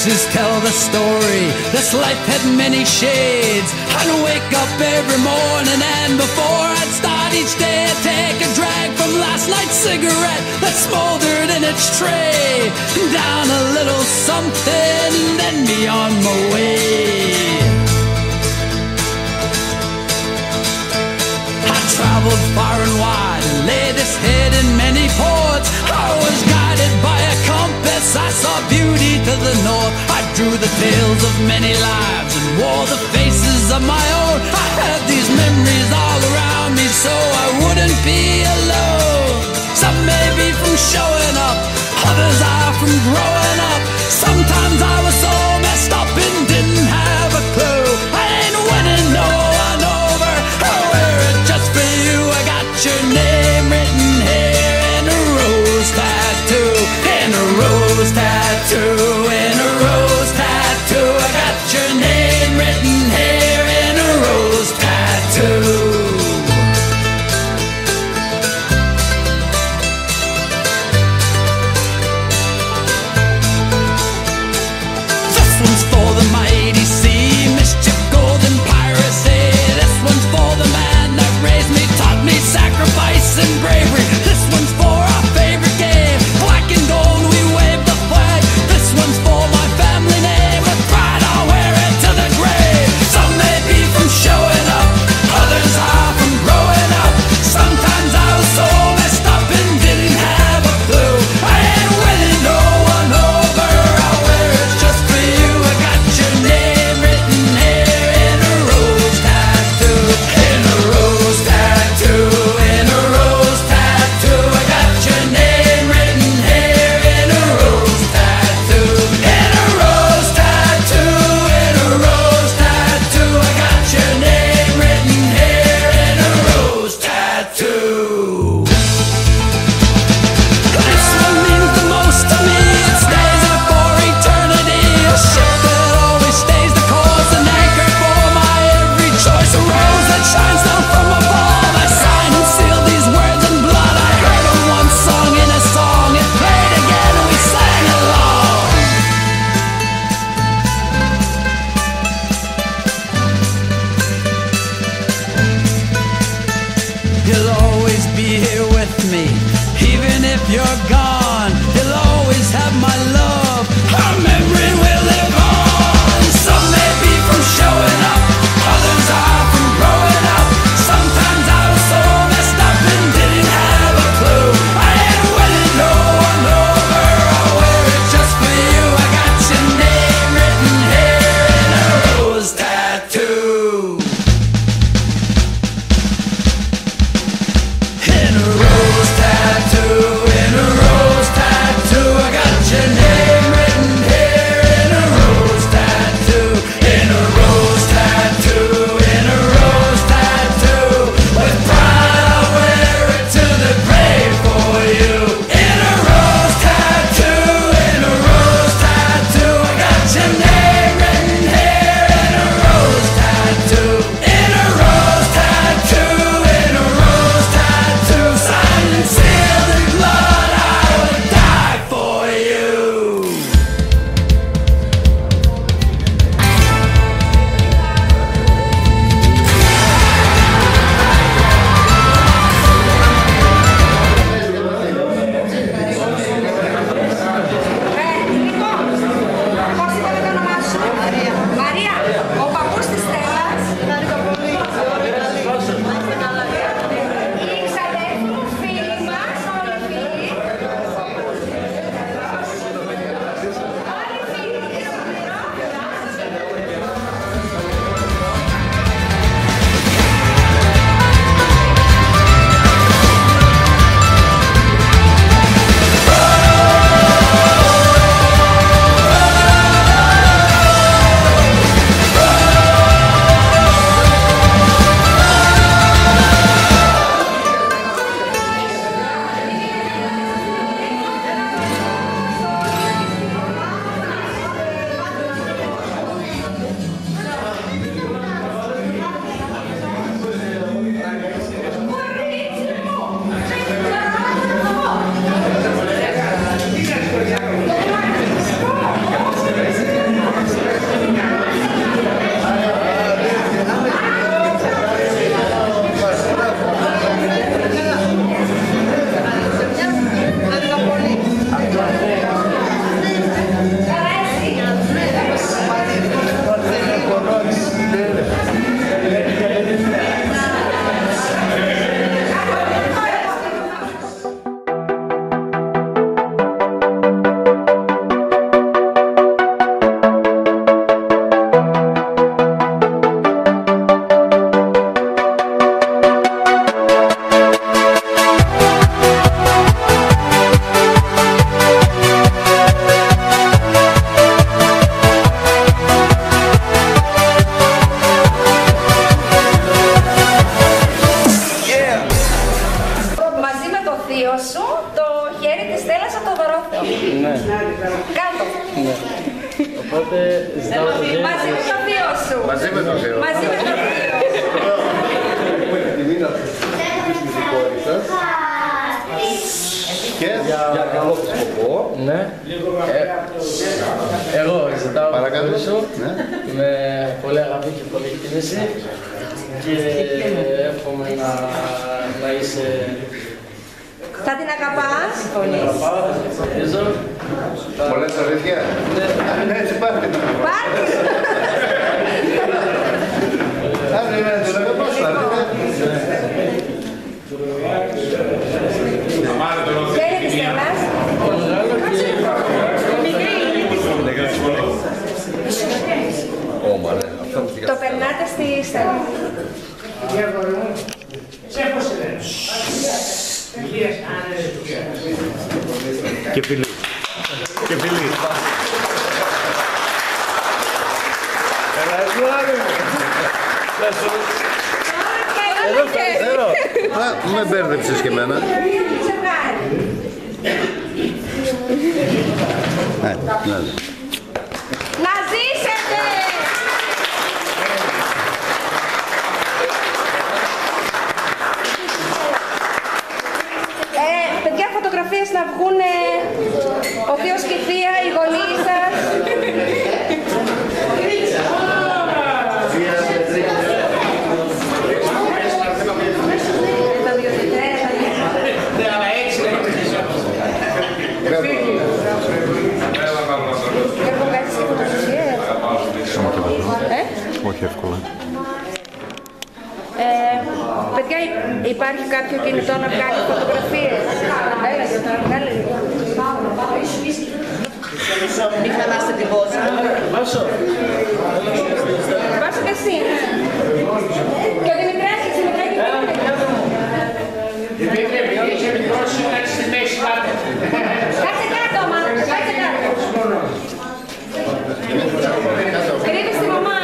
faces tell the story. This life had many shades. I'd wake up every morning, and before I'd start each day, I'd take a drag from last night's cigarette that smoldered in its tray. Down a little something, then be on my way. I traveled far and wide and laid this head in many ports. I was guided by a compass, I saw beauty to the north. I drew the tales of many lives and wore the faces of my own. I had these memories all around me so I wouldn't be alone. Some may be from showing up, others are from growing up. Sometimes I was so messed up and didn't have a clue. I ain't winning no one over, I wear it just for you. I got your name written here in a rose tattoo, in a rose tattoo, in a rose tattoo. I got your name written here in a rose tattoo. Sacrifice and bravery. This one's for our favorite game, black and gold, we wave the flag. This one's for my family name, with pride I'll wear it to the grave. Some may be from showing up, others are from growing up. Sometimes I was so messed up and didn't have a clue. I ain't winning no one over, I'll wear it just for you. I got your name written here in a rose tattoo, in a rose tattoo. You'll always be here with me, even if you're gone. You'll always have my love, our memory will live on. Some may be from showing up, others are from growing up. Sometimes I was so messed up and didn't have a clue. I ain't winning no one over, I'll wear it just for you. I got your name written here in a rose tattoo, in a rose tattoo, in a rose. σου το χέρι της Στέλλας από το Δωρόθεο. Ναι. Κάτω. Ναι. Οπότε ζητάω το χέρι. Μαζί με το θείο σου. Μαζί με το θείο. Μαζί με το θείο. Έχουμε τη τιμή να της μυθικότητας και για καλό σκοπό. Ναι. Εγώ ζητάω το χέρι σου με πολύ αγάπη και πολύ εκτίμηση και εύχομαι να είσαι... Θα την αγαπάς. Να αγαπάω, θα την ευχαριστήσω. Πολλές αλήθεια. Ναι, έτσι πάρτε να αγαπάω. Πάρτε. Αν είναι να την αγαπάω, Χέρι της Στέλλας. Το περνάτε στη Στέλλα. Και φιλί. Και φιλί. Με μπέρδεψες και εμένα. Να ζήσετε! Παιδιά, φωτογραφίες να βγουν ο θείος και η θεία, οι γονείς σας. Όχι εύκολα. Παιδιά, υπάρχει κάποιο κινητό να βγάλει φωτογραφίες? Έλα, να βγάλει. Μην χαλάσετε την πόσα. Βάσο. Βάσο και εσύ. Και ο Δημητράκης, Δημητράκη. Δημήτρη, επειδή είσαι μικρός, κάτσε στη μέση κάτω. Κάτσε κάτω, μάλλον. Κάτσε κάτω. Κρύβεις τη μαμά,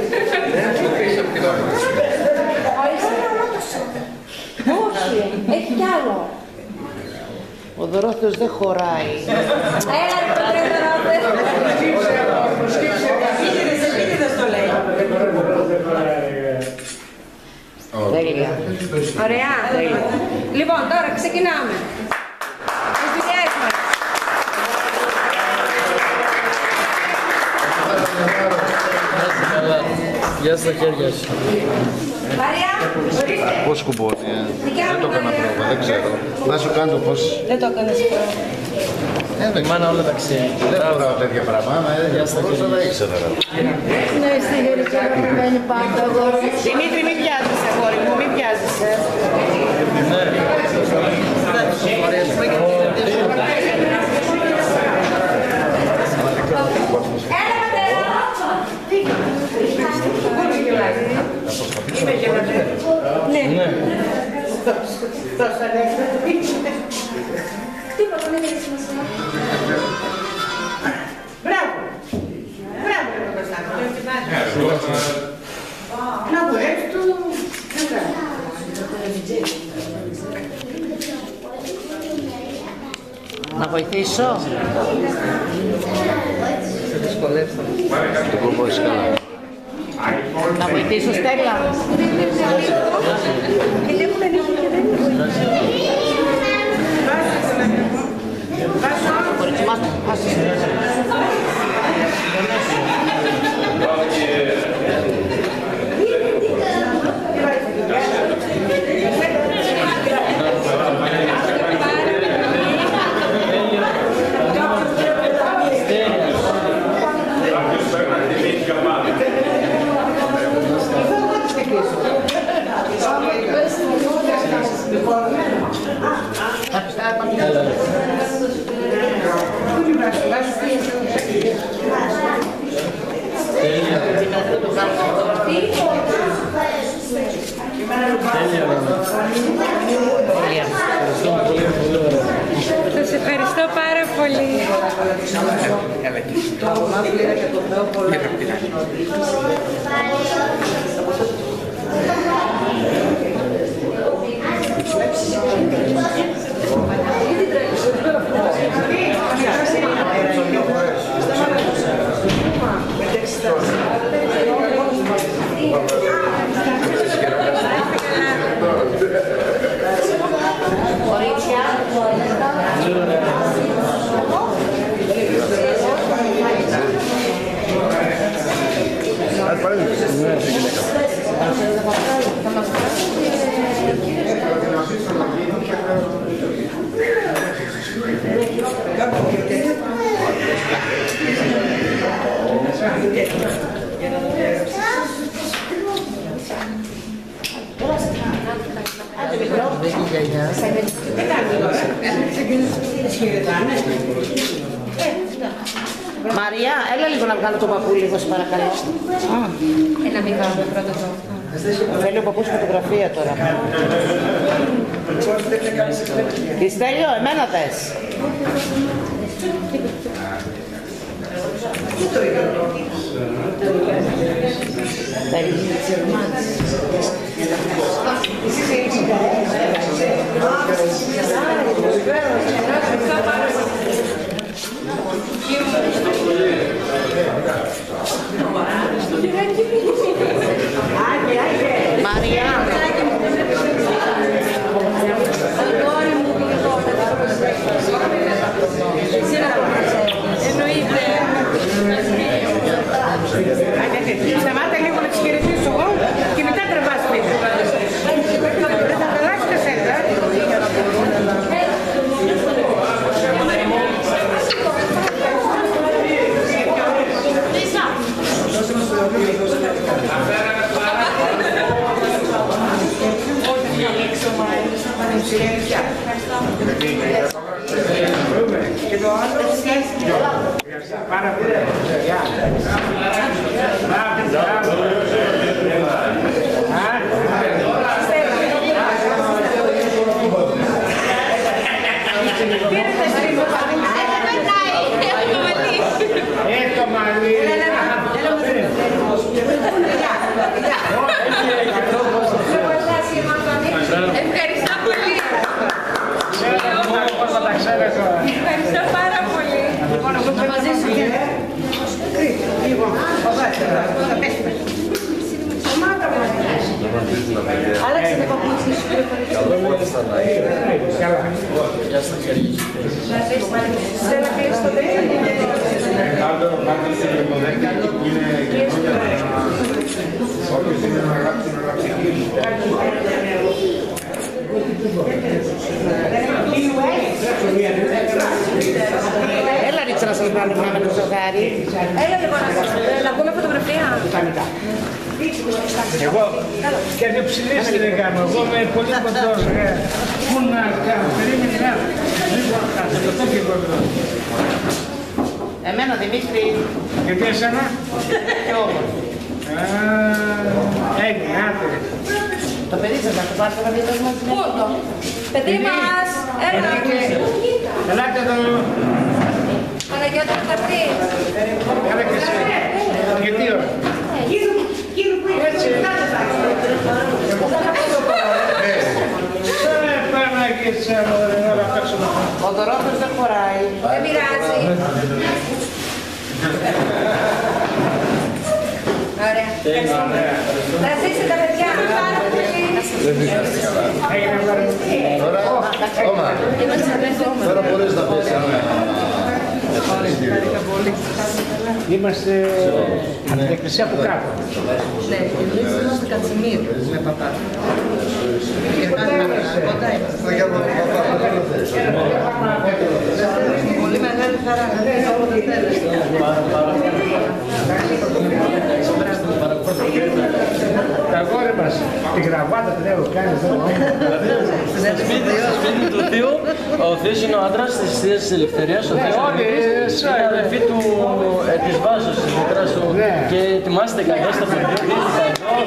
όχι, έχει κι άλλο. Ο Δωρόθεος δεν χωράει. Έλα, ρε πατρέ, Δωρόθεο. Επίτηδες το λέει. Τέλεια. Ωραία. Λοιπόν, τώρα ξεκινάμε. Τις δουλειές μας. Γεια στα χέρια σου. Μαρία, Πώς κουμπώνει, δεν το έκανα πρόβα, δεν ξέρω. Να σου κάνω πώς. Δεν το έκανες πρώτα. Η μάνα όλα τα ξέρει. Δεν φοράω τέτοια πράγματα, μπορούσα να ήξερα. Ναι, στη γερική αγαπημένη πάντα αγόρι. Δημήτρη, μην βιάζεσαι, αγόρι μου, μην βιάζεσαι. έλα πατέρα. Ναι. Τίποτα, δεν έχει σημασία. Μπράβο. Μπράβο, ρε Κωνσταντίνο. Μπράβο, έτσι του. Να βοηθήσω. Σε δυσκολεύσαμε. Το κουμπώσεις καλά. Να βοηθήσω, Στέλλα. Γιατί έχουν ανοίξει και δεν είναι. Κορίτσι μας, Σας ευχαριστώ πάρα πολύ. Έλα, Μαρία, έλα λίγο να βγάλω τον παππού λίγο, σε παρακαλώ. Ένα μικρό πρώτο το. Θέλει ο παππούς φωτογραφία τώρα. Τι Στέλιο, εμένα θες. Μαρία. Σταμάτα λίγο να τις χαιρετήσω εγώ και μετά τραβάς πίσω. Δεν θα περάσει το σέντα. Και το άλλο πάρα πολύ. Το μαλλί. Ευχαριστώ πολύ. Ευχαριστώ πάρα πολύ. Μαζί σου. Άλλαξε τα παπούτσια σου. Γεια στα χέρια σου. Στέλλα, κλείσεις το Έλα ρίξε να σας βάλω μια με το ζευγάρι. Έλα λοιπόν να βγούμε φωτογραφία. Εγώ και διψηλής δεν κάνω, εγώ είμαι πολύ κοντός. Πού να κάνω, περίμενε. Λοιπόν, αυτό και κοντό. Εμένα Δημήτρη. Γιατί εσένα? Και όμως. Έγινε, άντε. Το παιδί σας να το πάρετε να δείτε μας. Πού το? Παιδί μας, έλα. Ελάτε εδώ. Παναγιώτα θα έρθει. Έλα και εσύ. Και τι ώρα? Έτσι. Παναγίτσα, να παίξουμε. Ο Δωρόφος δεν χωράει. Δεν πειράζει. Ωραία. Να ζήσει τα παιδιά. Πάρα πολύ. Τώρα μπορείς να πεις Είμαστε από την εκκλησία που κάτω. Ναι, εμείς είμαστε Κατσιμίρ. Με παπά. Πολύ μεγάλη χαρά. Τα αγόρι μας, τη γραβάτα την έχω κάνει. Σπίτι του Θείου, ο Θεός είναι ο άντρας της Θείας της Ελευθερίας, ο Θεός είναι η αδελφή της Βάσος, της μητράς του, και ετοιμάστε καλώς τα παιδιά, δείτε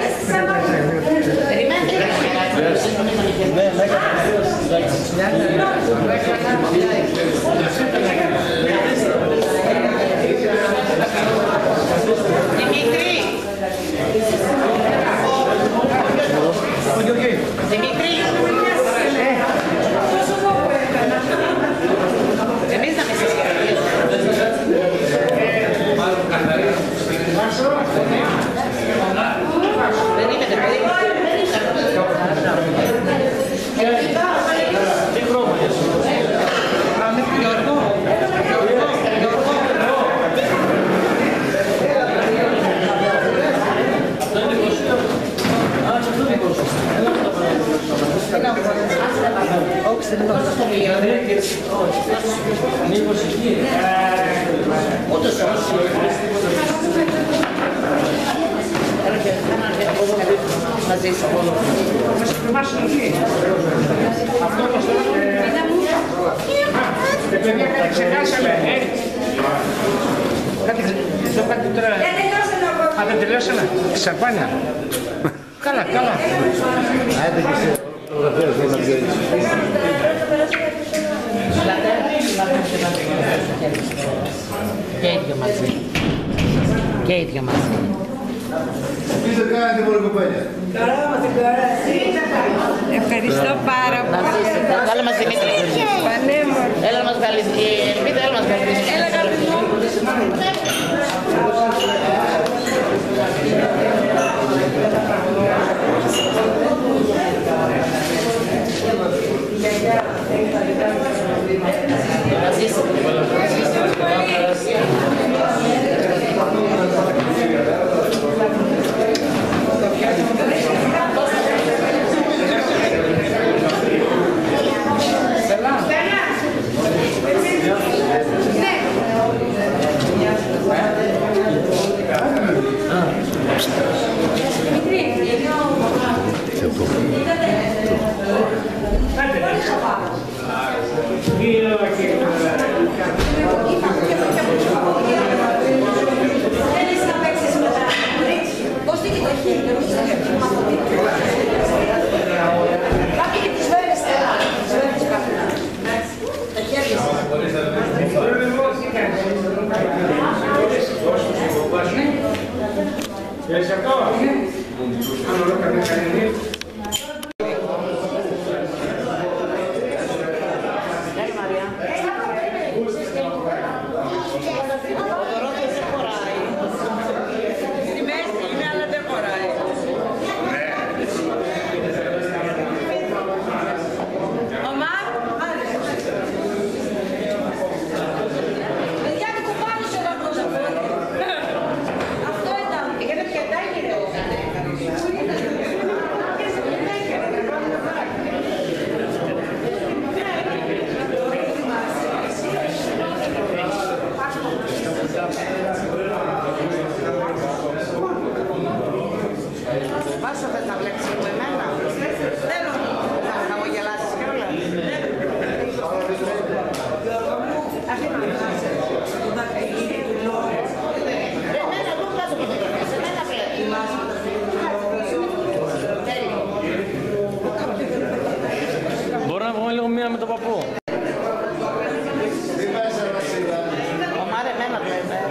Δημήτρη! Δημήτρη! Εμείς να με συγχαρητήσουμε. Δεν είμαι παιδί. τι χρώμα είναι σου. Μήπως εκεί. Ούτως όσο. μαζί σου. Θα σε θυμάσαι εκεί. Αυτό το παιδιά, κάτι ξεχάσαμε. Κάτι τώρα... Α, δεν τελειώσαμε. Σαμπάνια. Καλά, καλά. Άντε και σε φωτογραφίες δεν θα βγαίνεις. Και ίδιο μαζί. Και ίδιο μαζί. Τι δεν κάνετε μόνο κοπέλια. Ευχαριστώ πάρα πολύ. Έλα μας Δημήτρη. Πανέμορφη. Έλα μας βγάλει. Ελπίδα, έλα μας βγάλει. Έλα κάτι μου. Μπορώ να βγω λίγο μία με τον παππού. Ο Μάρε εμένα βλέπει.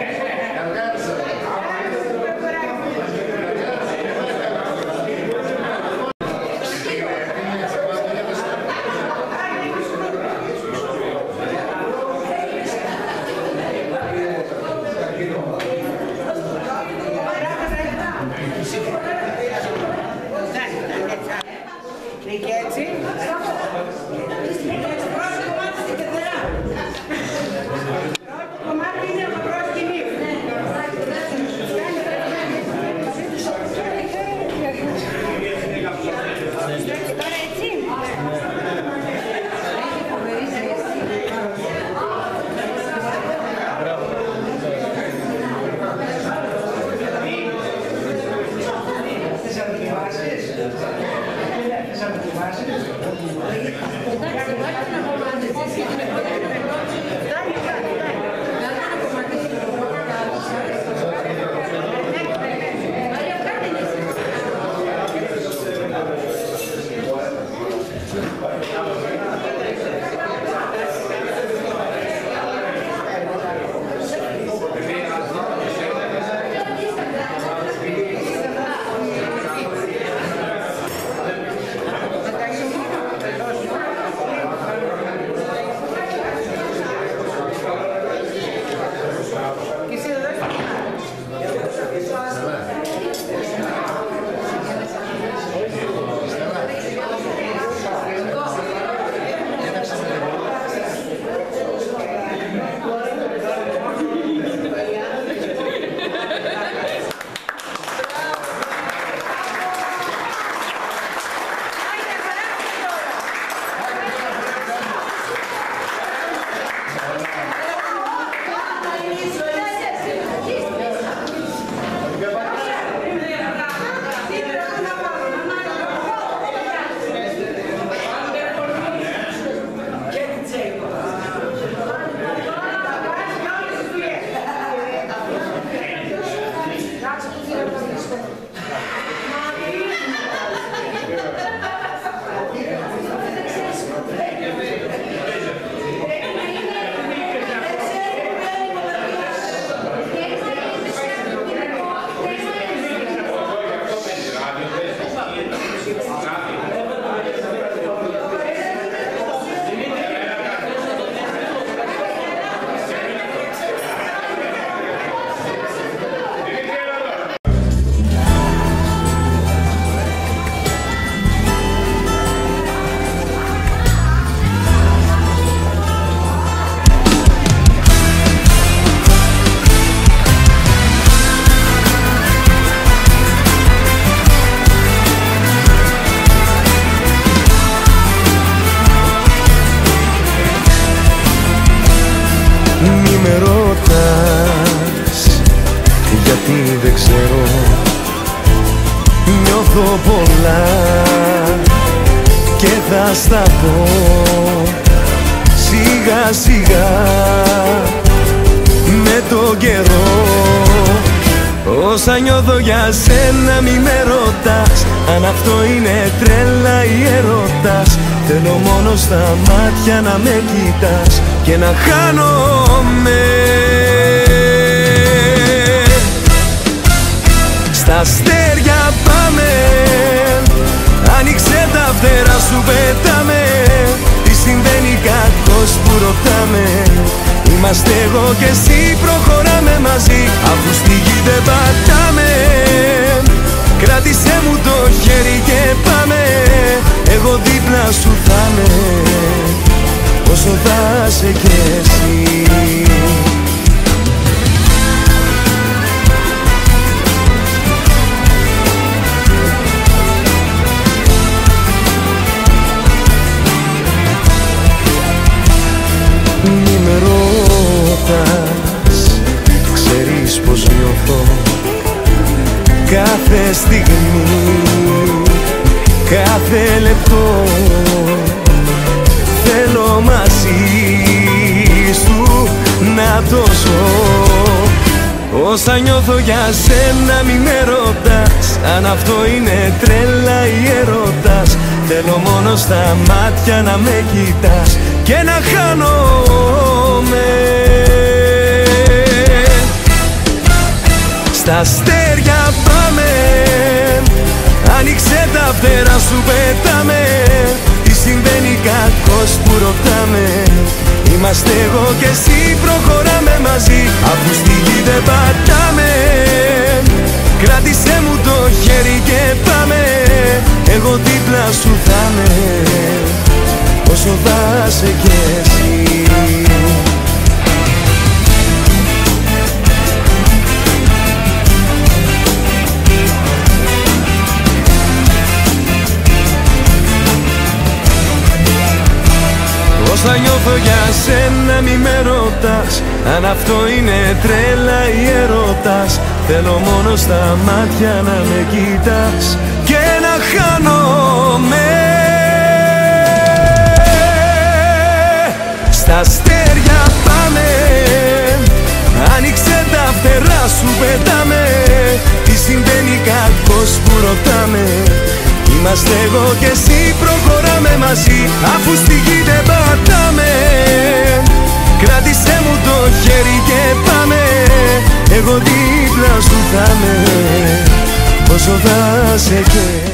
Και έτσι. μη με ρωτάς, γιατί δεν ξέρω. Νιώθω πολλά και θα στα πω σιγά σιγά με τον καιρό. Όσα νιώθω για σένα μη με ρωτάς, αν αυτό είναι τρέλα ή έρωτας. Θέλω μόνο στα μάτια να με κοιτάς και να χάνομαι. Στα αστέρια πάμε, άνοιξε τα φτερά σου, πετάμε. Τι συμβαίνει κακός που ρωτάμε. Είμαστε εγώ και εσύ, προχωράμε μαζί, αφού στη γη δεν πατάμε. Κράτησέ μου το χέρι και πάμε, εγώ δίπλα σου θα είμαι, όσο θα είσαι κι εσύ. Μη με ρωτάς, ξέρεις πως νιώθω κάθε στιγμή, κάθε λεπτό. Θέλω μαζί σου να το ζω. Όσα νιώθω για σένα μη με ρωτάς, αν αυτό είναι τρέλα ή έρωτας. Θέλω μόνο στα μάτια να με κοιτάς και να χάνομαι. Στα αστέρια πάμε, άνοιξε τα φτερά σου, πετάμε. Τι συμβαίνει κακός που ρωτάμε. Είμαστε εγώ και εσύ, προχωράμε μαζί, αφού στη γη δεν πατάμε. Κράτησέ μου το χέρι και πάμε, εγώ δίπλα σου θα είμαι, όσο θα είσαι κι εσύ. Όσα νιώθω για σένα μη με ρωτάς, αν αυτό είναι τρέλα ή έρωτας. Θέλω μόνο στα μάτια να με κοιτάς και να χάνομαι. Στα αστέρια πάμε, άνοιξε τα φτερά σου, πετάμε. Τι συμβαίνει κακός που ρωτάμε. Είμαστε εγώ και εσύ, προχωράμε μαζί, αφού στη γη δεν πατάμε. Κράτησέ μου το χέρι και πάμε, εγώ δίπλα σου θα είμαι, όσο θα είσαι κι εσύ.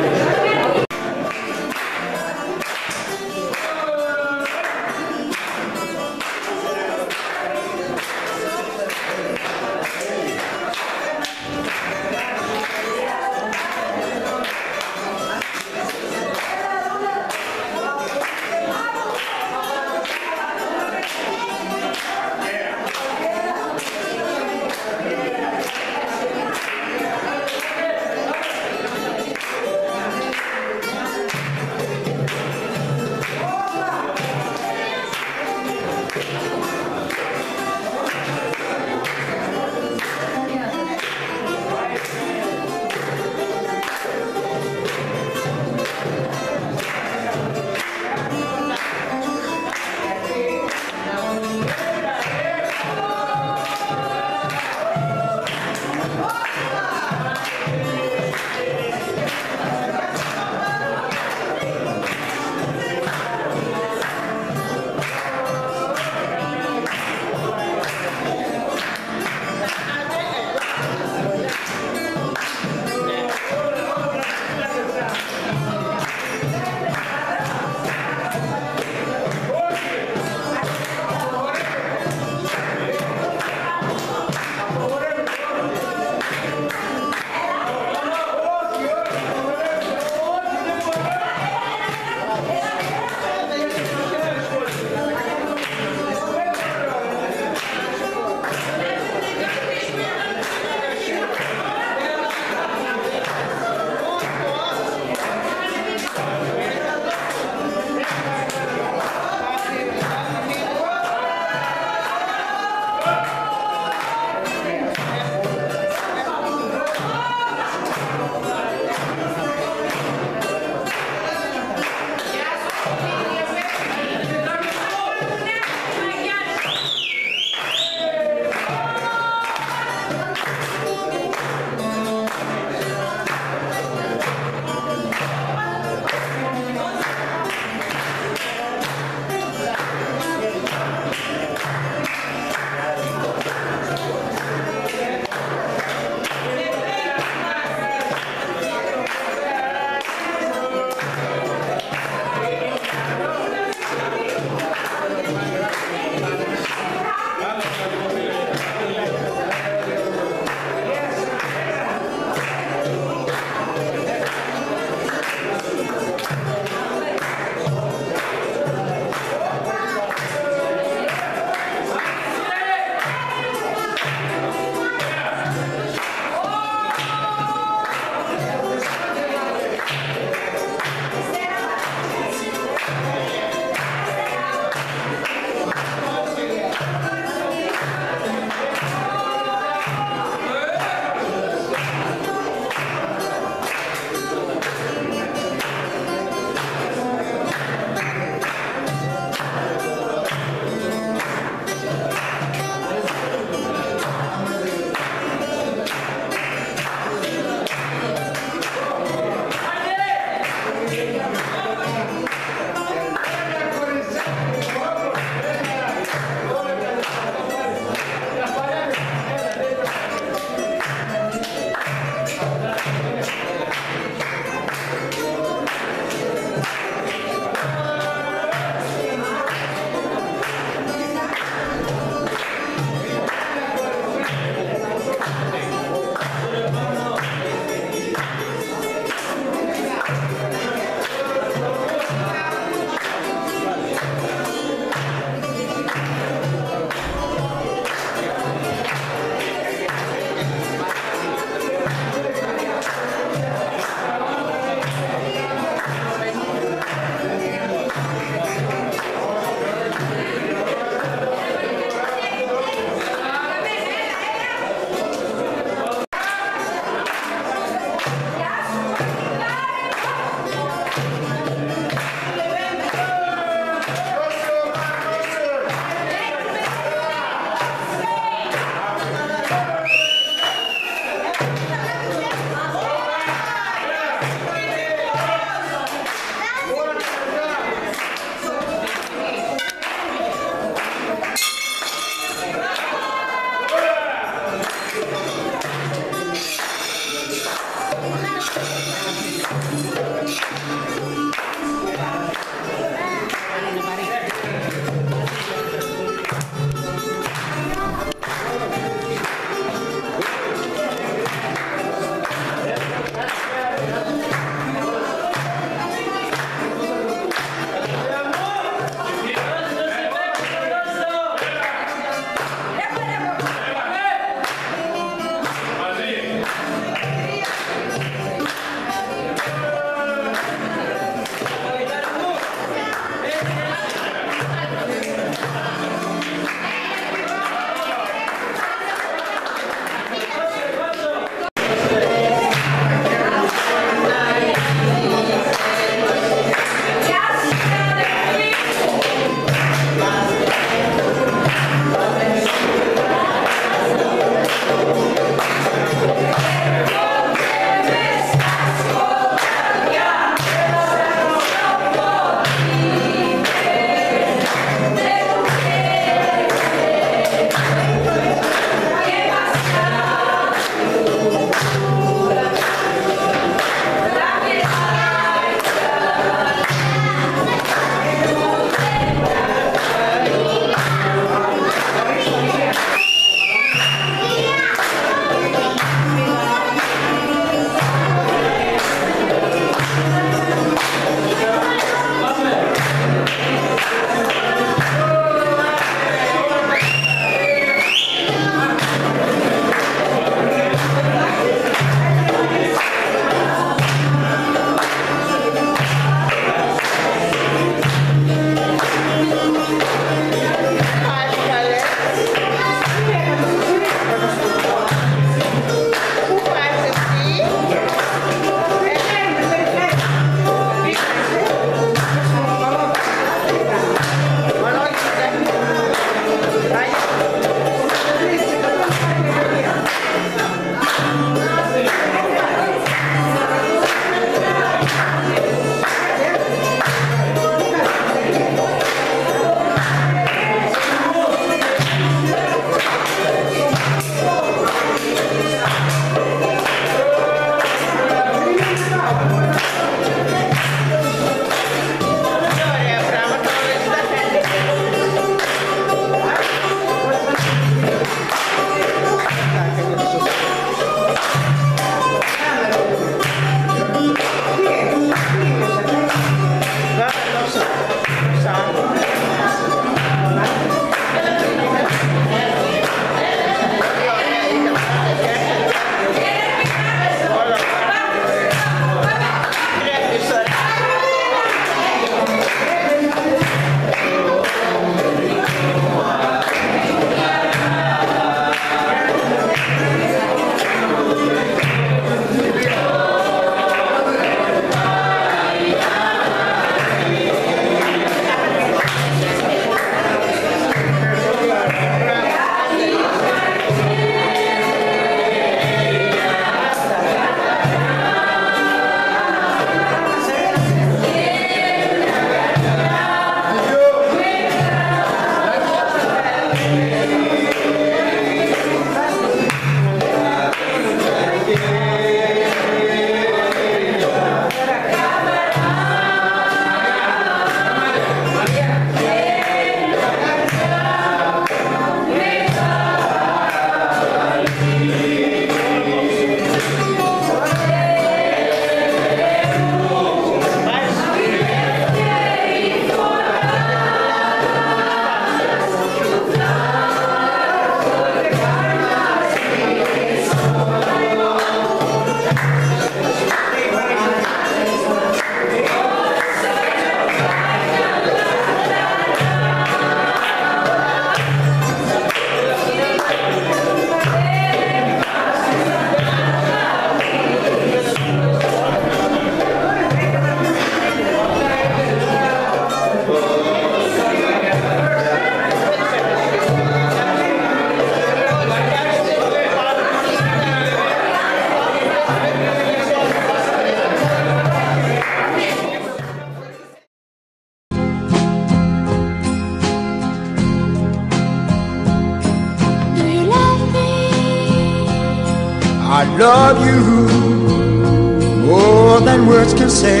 than words can say.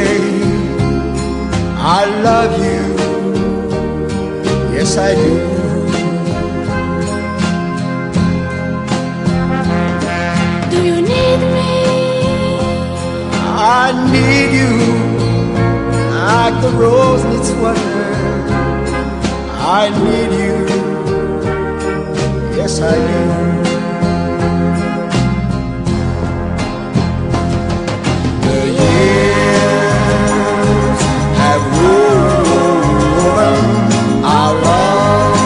I love you, yes I do. Do you need me? I need you, like the rose needs water. I need you, yes I do. The years have woven our love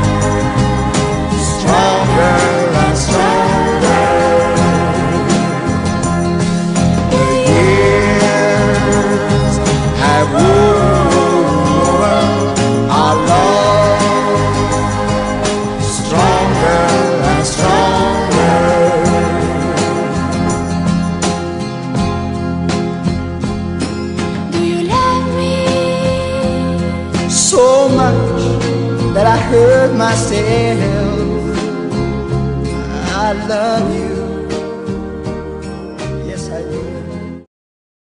stronger and stronger. The years have woven our love stronger and stronger. Do you love me? So much that I hurt myself. I love you.